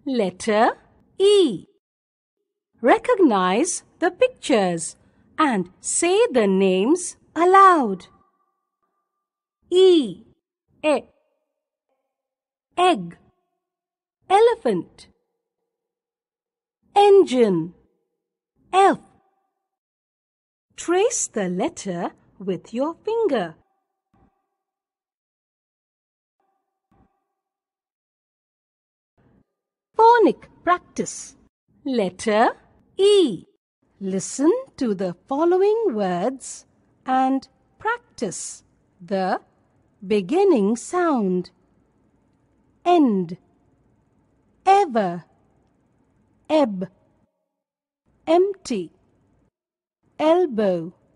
Letter E. Recognize the pictures and say the names aloud. E. Egg. Elephant. Engine. F. Trace the letter with your finger. Phonic practice. Letter E. Listen to the following words and practice the beginning sound. End. Ever. Ebb. Empty. Elbow.